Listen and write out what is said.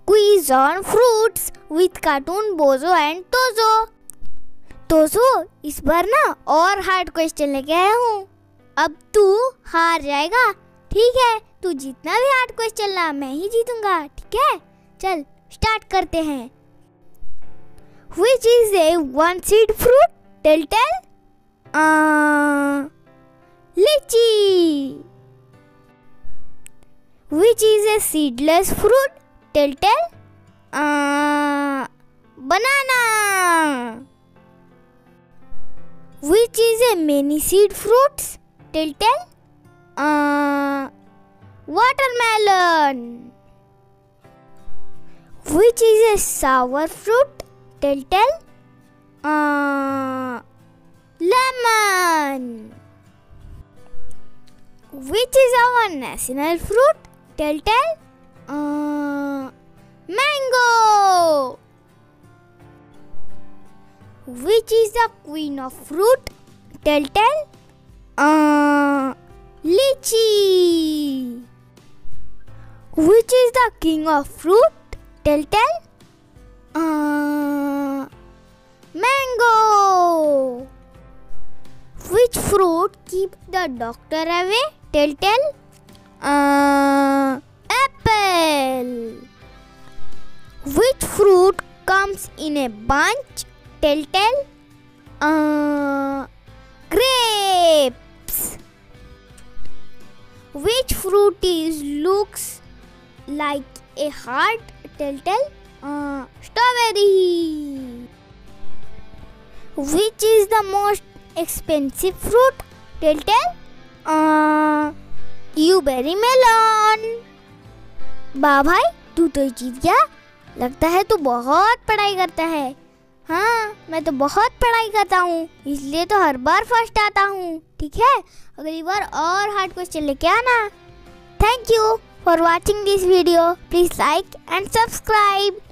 Quiz on fruits with cartoon Bozo and Tozo। तोजो, इस बार ना और हार्ड क्वेश्चन लेके आया हूँ। अब तू हार जाएगा, ठीक है? तू जितना भी हार्ड क्वेश्चन ला मैं ही जीतूंगा, ठीक है? चल स्टार्ट करते हैं। Which is a one seed fruit? Tell. Lychee. Which is a seedless fruit? Tell. Banana. Which is a many seed fruits? Tell. Watermelon. Which is a sour fruit? Tell. Lemon. Which is our national fruit? Tell. Mango. Which is the queen of fruit? Tell. Lychee. Which is the king of fruit? Tell. Mango. Which fruit keeps the doctor away? Tell. Apple. Which fruit comes in a bunch? Tell. Grapes. Which fruit looks like a heart? Tell. Strawberry. Which is the most expensive fruit? Tell. Blueberry melon. वाह भाई, तू तो जीत गया। लगता है तू बहुत पढ़ाई करता है। हाँ, मैं तो बहुत पढ़ाई करता हूँ, इसलिए तो हर बार फर्स्ट आता हूँ, ठीक है? अगली बार और हार्ड क्वेश्चन लेके आना। Thank you for watching this video. Please like and subscribe.